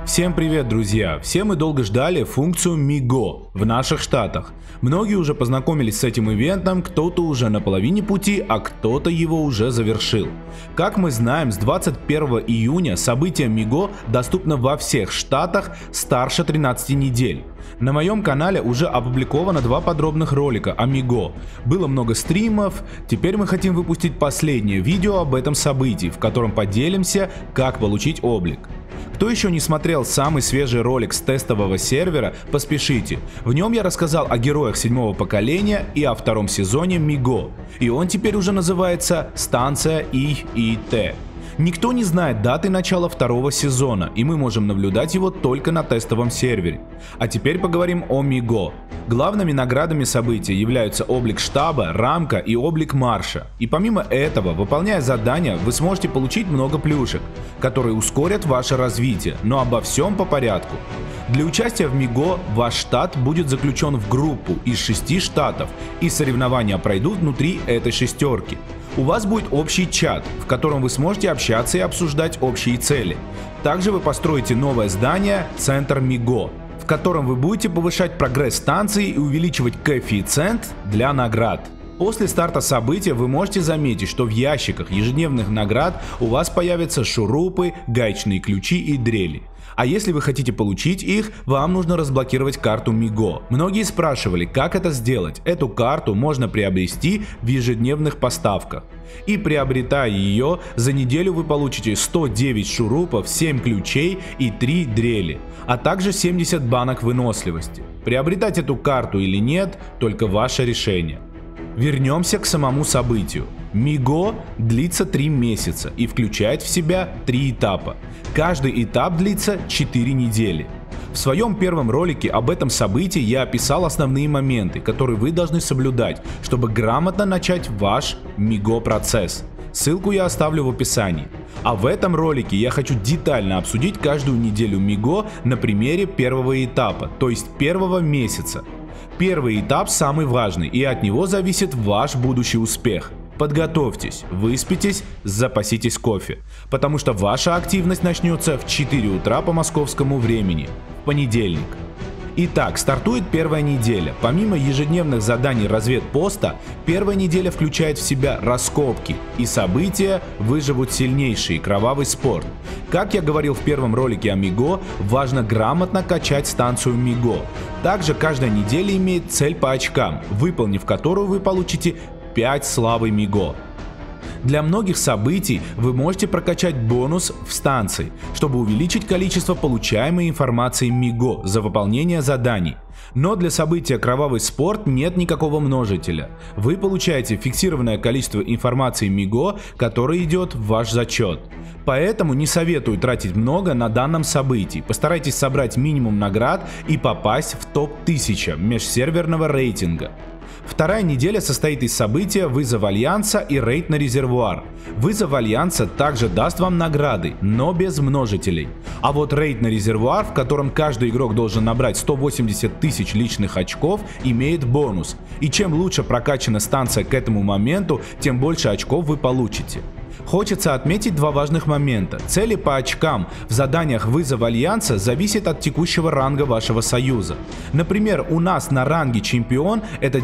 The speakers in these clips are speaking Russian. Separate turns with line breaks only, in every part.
Всем привет, друзья! Все мы долго ждали функцию Migo в наших штатах. Многие уже познакомились с этим ивентом, кто-то уже на половине пути, а кто-то его уже завершил. Как мы знаем, с 21 июня событие Migo доступно во всех штатах старше 13 недель. На моем канале уже опубликовано 2 подробных ролика о Migo. Было много стримов, теперь мы хотим выпустить последнее видео об этом событии, в котором поделимся, как получить облик. Кто еще не смотрел самый свежий ролик с тестового сервера, поспешите. В нем я рассказал о героях 7-го поколения и о 2-м сезоне Migo. И он теперь уже называется станция IIT. Никто не знает даты начала 2-го сезона, и мы можем наблюдать его только на тестовом сервере. А теперь поговорим о Migo. Главными наградами события являются облик штаба, рамка и облик марша. И помимо этого, выполняя задания, вы сможете получить много плюшек, которые ускорят ваше развитие, но обо всем по порядку. Для участия в Migo ваш штат будет заключен в группу из 6 штатов, и соревнования пройдут внутри этой шестерки. У вас будет общий чат, в котором вы сможете общаться и обсуждать общие цели. Также вы построите новое здание «Центр Migo», в котором вы будете повышать прогресс станции и увеличивать коэффициент для наград. После старта события вы можете заметить, что в ящиках ежедневных наград у вас появятся шурупы, гаечные ключи и дрели. А если вы хотите получить их, вам нужно разблокировать карту Migo. Многие спрашивали, как это сделать. Эту карту можно приобрести в ежедневных поставках. И приобретая ее, за неделю вы получите 109 шурупов, 7 ключей и 3 дрели, а также 70 банок выносливости. Приобретать эту карту или нет, только ваше решение. Вернемся к самому событию. Migo длится 3 месяца и включает в себя 3 этапа. Каждый этап длится 4 недели. В своем первом ролике об этом событии я описал основные моменты, которые вы должны соблюдать, чтобы грамотно начать ваш Migo процесс. Ссылку я оставлю в описании. А в этом ролике я хочу детально обсудить каждую неделю Migo на примере первого этапа, то есть первого месяца. Первый этап самый важный, и от него зависит ваш будущий успех. Подготовьтесь, выспитесь, запаситесь кофе, потому что ваша активность начнется в 4 утра по московскому времени, в понедельник. Итак, стартует первая неделя. Помимо ежедневных заданий разведпоста, первая неделя включает в себя раскопки и события «Выживут сильнейшие. Кровавый спорт». Как я говорил в первом ролике о Migo, важно грамотно качать станцию Migo. Также каждая неделя имеет цель по очкам, выполнив которую вы получите 5 славы Migo. Для многих событий вы можете прокачать бонус в станции, чтобы увеличить количество получаемой информации Migo за выполнение заданий. Но для события «Кровавый спорт» нет никакого множителя. Вы получаете фиксированное количество информации Migo, которое идет в ваш зачет. Поэтому не советую тратить много на данном событии. Постарайтесь собрать минимум наград и попасть в топ-1000 межсерверного рейтинга. Вторая неделя состоит из события «Вызов Альянса» и «Рейд на резервуар». Вызов Альянса также даст вам награды, но без множителей. А вот «Рейд на резервуар», в котором каждый игрок должен набрать 180 тысяч личных очков, имеет бонус. И чем лучше прокачана станция к этому моменту, тем больше очков вы получите. Хочется отметить 2 важных момента. Цели по очкам в заданиях «Вызов Альянса» зависят от текущего ранга вашего союза. Например, у нас на ранге «Чемпион» это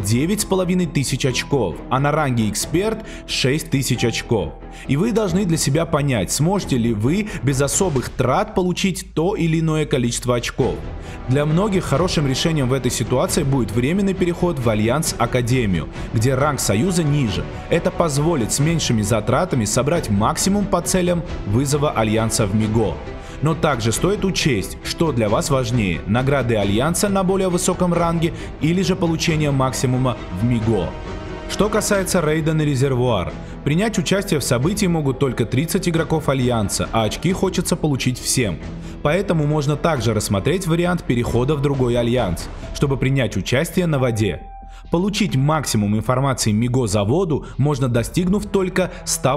9500 очков, а на ранге «Эксперт» 6000 очков. И вы должны для себя понять, сможете ли вы без особых трат получить то или иное количество очков. Для многих хорошим решением в этой ситуации будет временный переход в Альянс Академию, где ранг союза ниже. Это позволит с меньшими затратами собрать максимум по целям вызова Альянса в Migo. Но также стоит учесть, что для вас важнее – награды Альянса на более высоком ранге или же получение максимума в Migo. Что касается рейда на резервуар, принять участие в событии могут только 30 игроков Альянса, а очки хочется получить всем. Поэтому можно также рассмотреть вариант перехода в другой Альянс, чтобы принять участие на воде. Получить максимум информации Migo за воду можно, достигнув только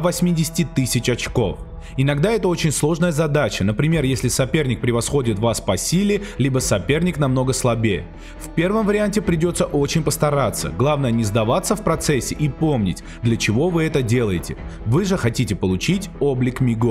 180 тысяч очков. Иногда это очень сложная задача, например, если соперник превосходит вас по силе, либо соперник намного слабее. В первом варианте придется очень постараться, главное не сдаваться в процессе и помнить, для чего вы это делаете. Вы же хотите получить облик Migo.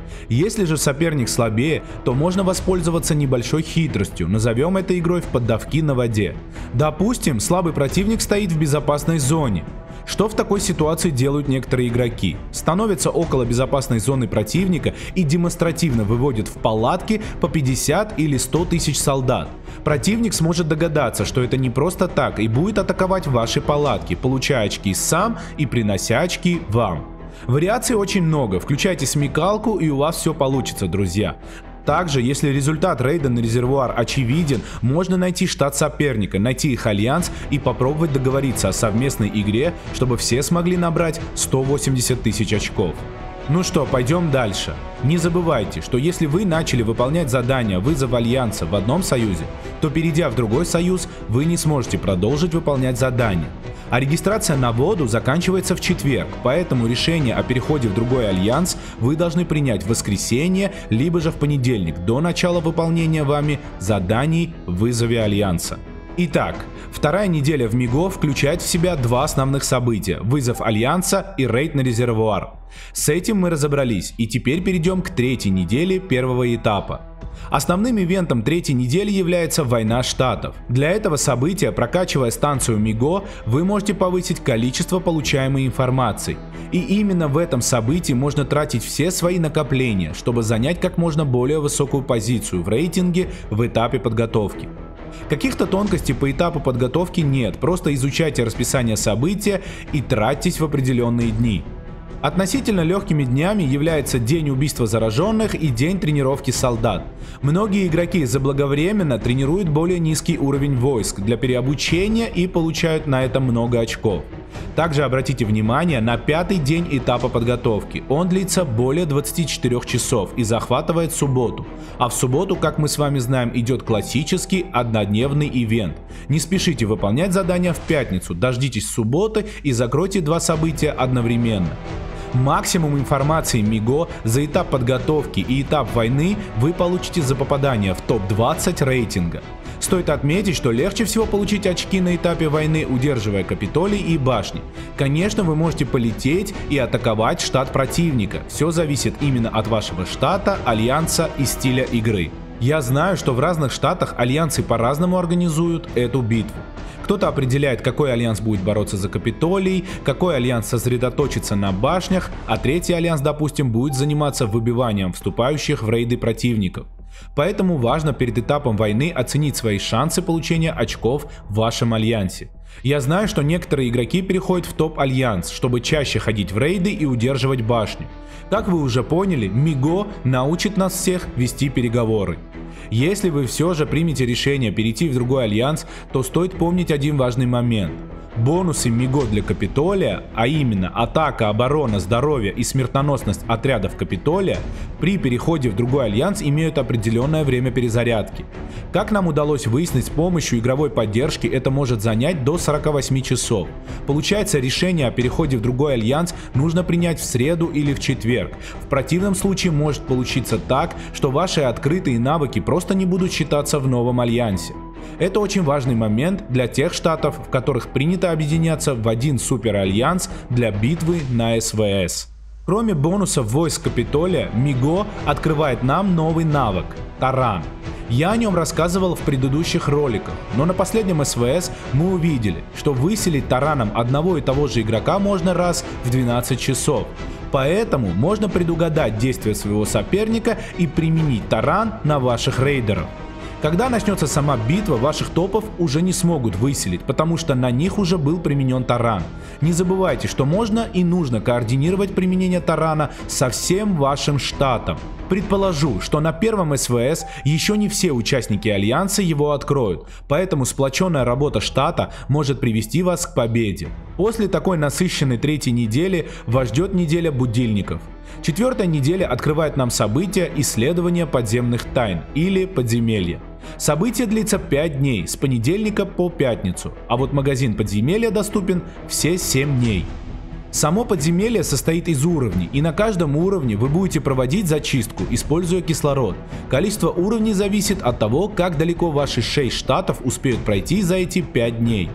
Если же соперник слабее, то можно воспользоваться небольшой хитростью, назовем это игрой в поддавки на воде. Допустим, слабый противник стоит в безопасной зоне. Что в такой ситуации делают некоторые игроки? Становятся около безопасной зоны противника и демонстративно выводят в палатки по 50 или 100 тысяч солдат. Противник сможет догадаться, что это не просто так, и будет атаковать ваши палатки, получая очки сам и принося очки вам. Вариаций очень много, включайте смекалку и у вас все получится, друзья. Также, если результат рейда на резервуар очевиден, можно найти штат соперника, найти их альянс и попробовать договориться о совместной игре, чтобы все смогли набрать 180 тысяч очков. Ну что, пойдем дальше. Не забывайте, что если вы начали выполнять задания вызов альянса в одном союзе, то перейдя в другой союз, вы не сможете продолжить выполнять задания. А регистрация на воду заканчивается в четверг, поэтому решение о переходе в другой альянс вы должны принять в воскресенье, либо же в понедельник, до начала выполнения вами заданий в вызове альянса. Итак, вторая неделя в МИГО включает в себя два основных события – вызов альянса и рейд на резервуар. С этим мы разобрались, и теперь перейдем к третьей неделе первого этапа. Основным ивентом третьей недели является война штатов. Для этого события, прокачивая станцию МИГО, вы можете повысить количество получаемой информации. И именно в этом событии можно тратить все свои накопления, чтобы занять как можно более высокую позицию в рейтинге в этапе подготовки. Каких-то тонкостей по этапу подготовки нет, просто изучайте расписание события и тратьтесь в определенные дни. Относительно легкими днями является день убийства зараженных и день тренировки солдат. Многие игроки заблаговременно тренируют более низкий уровень войск для переобучения и получают на этом много очков. Также обратите внимание на пятый день этапа подготовки. Он длится более 24 часов и захватывает субботу. А в субботу, как мы с вами знаем, идет классический однодневный ивент. Не спешите выполнять задания в пятницу, дождитесь субботы и закройте два события одновременно. Максимум информации МИГО за этап подготовки и этап войны вы получите за попадание в топ-20 рейтинга. Стоит отметить, что легче всего получить очки на этапе войны, удерживая Капитолий и башни. Конечно, вы можете полететь и атаковать штат противника. Все зависит именно от вашего штата, альянса и стиля игры. Я знаю, что в разных штатах альянсы по-разному организуют эту битву. Кто-то определяет, какой альянс будет бороться за Капитолий, какой альянс сосредоточится на башнях, а третий альянс, допустим, будет заниматься выбиванием вступающих в рейды противников. Поэтому важно перед этапом войны оценить свои шансы получения очков в вашем альянсе. Я знаю, что некоторые игроки переходят в топ-альянс, чтобы чаще ходить в рейды и удерживать башню. Как вы уже поняли, МИГО научит нас всех вести переговоры. Если вы все же примете решение перейти в другой альянс, то стоит помнить один важный момент. Бонусы МИГО для Капитолия, а именно атака, оборона, здоровье и смертоносность отрядов Капитолия, при переходе в другой альянс имеют определенное время перезарядки. Как нам удалось выяснить с помощью игровой поддержки, это может занять до 48 часов. Получается, решение о переходе в другой альянс нужно принять в среду или в четверг. В противном случае может получиться так, что ваши открытые навыки просто не будут считаться в новом альянсе. Это очень важный момент для тех штатов, в которых принято объединяться в один суперальянс для битвы на СВС. Кроме бонусов войск Капитолия, МИГО открывает нам новый навык – таран. Я о нем рассказывал в предыдущих роликах, но на последнем СВС мы увидели, что выселить тараном одного и того же игрока можно раз в 12 часов. Поэтому можно предугадать действия своего соперника и применить таран на ваших рейдеров. Когда начнется сама битва, ваших топов уже не смогут выселить, потому что на них уже был применен таран. Не забывайте, что можно и нужно координировать применение тарана со всем вашим штатом. Предположу, что на первом СВС еще не все участники альянса его откроют, поэтому сплоченная работа штата может привести вас к победе. После такой насыщенной третьей недели вас ждет неделя будильников. Четвертая неделя открывает нам события исследования подземных тайн или подземелья. Событие длится 5 дней, с понедельника по пятницу, а вот магазин подземелья доступен все 7 дней. Само подземелье состоит из уровней, и на каждом уровне вы будете проводить зачистку, используя кислород. Количество уровней зависит от того, как далеко ваши 6 штатов успеют пройти за эти 5 дней.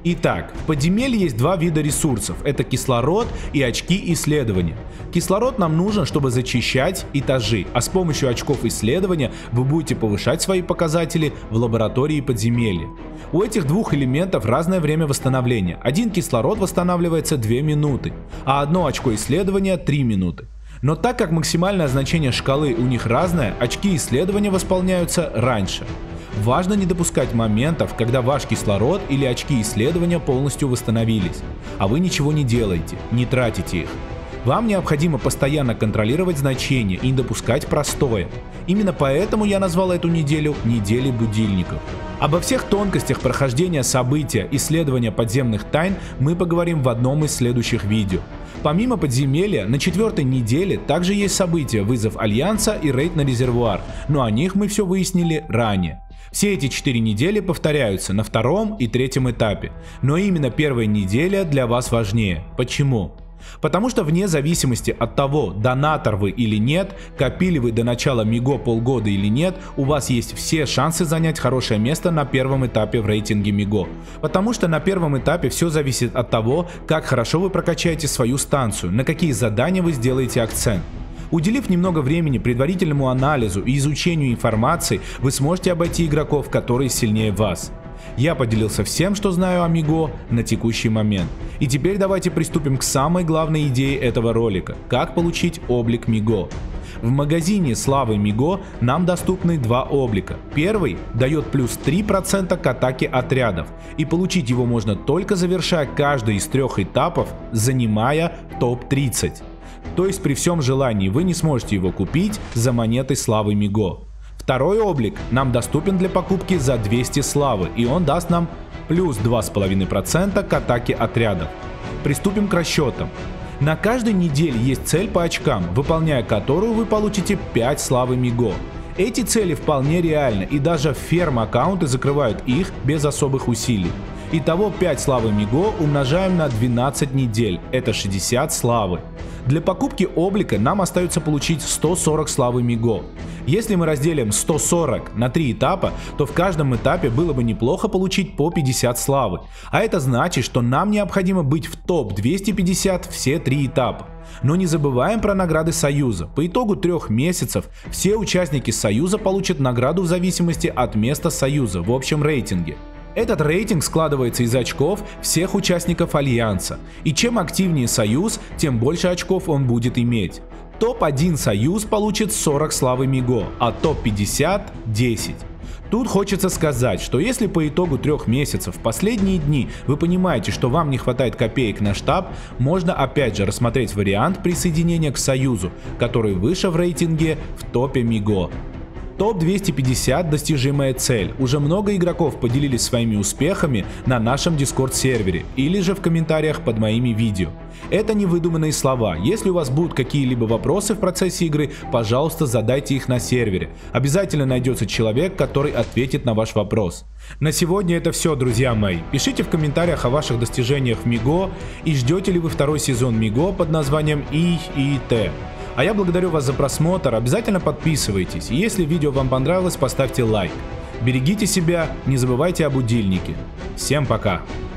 Итак, в подземелье есть два вида ресурсов. Это кислород и очки исследования. Кислород нам нужен, чтобы зачищать этажи, а с помощью очков исследования вы будете повышать свои показатели в лаборатории подземелья. У этих двух элементов разное время восстановления. Один кислород восстанавливается 2 минуты, а одно очко исследования 3 минуты. Но так как максимальное значение шкалы у них разное, очки исследования восполняются раньше. Важно не допускать моментов, когда ваш кислород или очки исследования полностью восстановились, а вы ничего не делаете, не тратите их. Вам необходимо постоянно контролировать значения и не допускать простоя. Именно поэтому я назвал эту неделю неделей будильников. Обо всех тонкостях прохождения события исследования подземных тайн мы поговорим в одном из следующих видео. Помимо подземелья, на 4-й неделе также есть события вызов Альянса и рейд на резервуар, но о них мы все выяснили ранее. Все эти 4 недели повторяются на 2-м и 3-м этапе, но именно первая неделя для вас важнее. Почему? Потому что вне зависимости от того, донатор вы или нет, копили вы до начала МИГО полгода или нет, у вас есть все шансы занять хорошее место на первом этапе в рейтинге МИГО. Потому что на первом этапе все зависит от того, как хорошо вы прокачаете свою станцию, на какие задания вы сделаете акцент. Уделив немного времени предварительному анализу и изучению информации, вы сможете обойти игроков, которые сильнее вас. Я поделился всем, что знаю о МИГО на текущий момент. И теперь давайте приступим к самой главной идее этого ролика – как получить облик МИГО. В магазине Славы МИГО нам доступны два облика. Первый дает плюс 3% к атаке отрядов, и получить его можно только завершая каждый из 3 этапов, занимая топ-30. То есть при всем желании вы не сможете его купить за монеты Славы МИГО. Второй облик нам доступен для покупки за 200 славы, и он даст нам плюс 2,5% к атаке отрядов. Приступим к расчетам. На каждой неделе есть цель по очкам, выполняя которую вы получите 5 славы МИГО. Эти цели вполне реальны, и даже ферм-аккаунты закрывают их без особых усилий. Итого 5 славы МИГО умножаем на 12 недель, это 60 славы. Для покупки облика нам остается получить 140 славы МИГО. Если мы разделим 140 на 3 этапа, то в каждом этапе было бы неплохо получить по 50 славы. А это значит, что нам необходимо быть в топ-250 все 3 этапа. Но не забываем про награды Союза. По итогу 3 месяцев все участники Союза получат награду в зависимости от места Союза в общем рейтинге. Этот рейтинг складывается из очков всех участников Альянса, и чем активнее Союз, тем больше очков он будет иметь. Топ-1 Союз получит 40 славы МИГО, а топ-50 – 10. Тут хочется сказать, что если по итогу 3 месяцев в последние дни вы понимаете, что вам не хватает копеек на штаб, можно опять же рассмотреть вариант присоединения к Союзу, который выше в рейтинге в топе МИГО. Топ-250 – достижимая цель. Уже много игроков поделились своими успехами на нашем Discord сервере или же в комментариях под моими видео. Это не выдуманные слова. Если у вас будут какие-либо вопросы в процессе игры, пожалуйста, задайте их на сервере. Обязательно найдется человек, который ответит на ваш вопрос. На сегодня это все, друзья мои. Пишите в комментариях о ваших достижениях в МИГО и ждете ли вы 2-й сезон МИГО под названием ИИТ. А я благодарю вас за просмотр, обязательно подписывайтесь, и если видео вам понравилось, поставьте лайк. Берегите себя, не забывайте о будильнике. Всем пока!